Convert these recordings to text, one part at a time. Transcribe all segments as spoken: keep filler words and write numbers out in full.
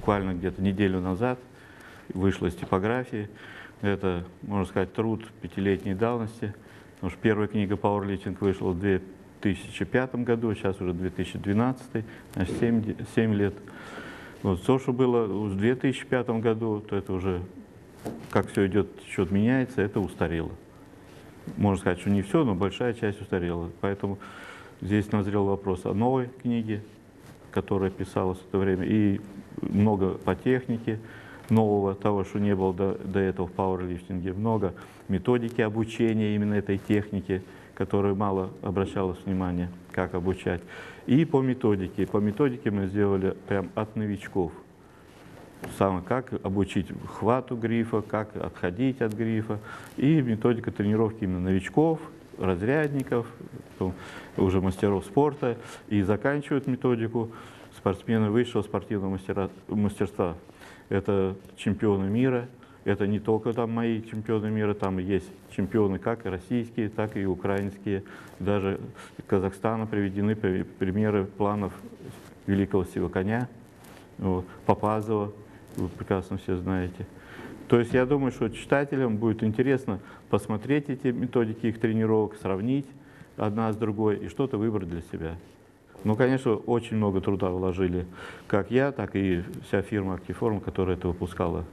буквально где-то неделю назад, вышла из типографии. Это, можно сказать, труд пятилетней давности, потому что первая книга «Пауэрлифтинг» вышла в две тысячи пятом году, сейчас уже две тысячи двенадцатый, значит, семь лет. Вот, то, что было в две тысячи пятом году, то это уже, как все идет, счет меняется, это устарело. Можно сказать, что не все, но большая часть устарела. Поэтому здесь назрел вопрос о новой книге, которая писалась в это время, и много по технике, нового, того, что не было до, до этого в пауэрлифтинге, много методики обучения именно этой технике, которой мало обращалось внимание, как обучать. И по методике. По методике мы сделали прям от новичков. Самое, как обучить хвату грифа, как отходить от грифа. И методика тренировки именно новичков, разрядников, уже мастеров спорта. И заканчивают методику спортсмены высшего спортивного мастера, мастерства. Это чемпионы мира. Это не только там мои чемпионы мира, там есть чемпионы как и российские, так и украинские. Даже из Казахстана приведены примеры планов великого сивого коня, вот, Попазова, вы прекрасно все знаете. То есть я думаю, что читателям будет интересно посмотреть эти методики их тренировок, сравнить одна с другой и что-то выбрать для себя. Ну, конечно, очень много труда вложили как я, так и вся фирма «Актиформ», которая это выпускала.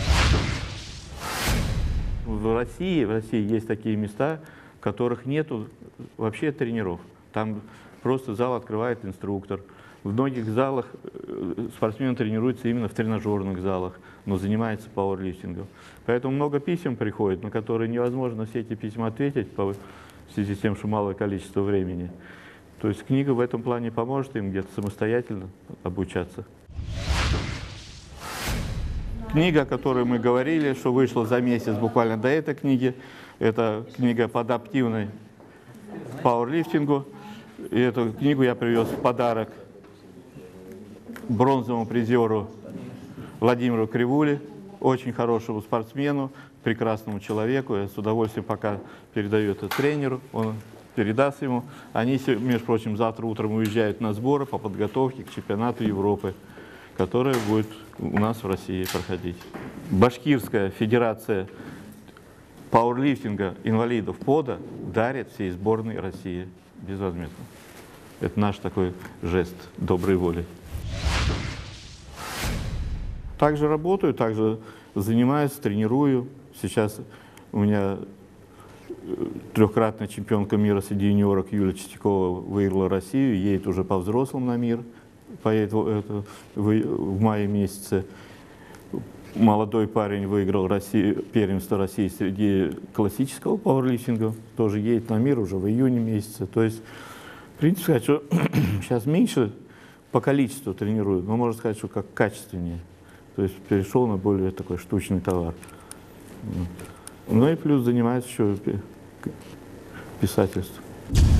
В России, в России есть такие места, в которых нету вообще тренеров. Там просто зал открывает инструктор. В многих залах спортсмены тренируются именно в тренажерных залах, но занимаются пауэрлифтингом. Поэтому много писем приходит, на которые невозможно все эти письма ответить в связи с тем, что малое количество времени. То есть книга в этом плане поможет им где-то самостоятельно обучаться. Книга, о которой мы говорили, что вышла за месяц буквально до этой книги, это книга по адаптивной пауэрлифтингу. И эту книгу я привез в подарок бронзовому призеру Владимиру Кривуле, очень хорошему спортсмену, прекрасному человеку. Я с удовольствием пока передаю это тренеру, он передаст ему. Они, между прочим, завтра утром уезжают на сборы по подготовке к чемпионату Европы, который будет у нас в России проходить. Башкирская федерация пауэрлифтинга инвалидов ПОДа дарит всей сборной России безвозмездно. Это наш такой жест доброй воли. Также работаю, также занимаюсь, тренирую. Сейчас у меня трехкратная чемпионка мира среди юниорок Юлия Чистякова выиграла Россию, едет уже по взрослым на мир, поедет это, в, в мае месяце. Молодой парень выиграл Россию, первенство России среди классического пауэрлифтинга, тоже едет на мир уже в июне месяце. То есть, в принципе, сказать, что сейчас меньше по количеству тренирую, но можно сказать, что как качественнее. То есть перешел на более такой штучный товар. Ну и плюс занимаюсь еще писательством.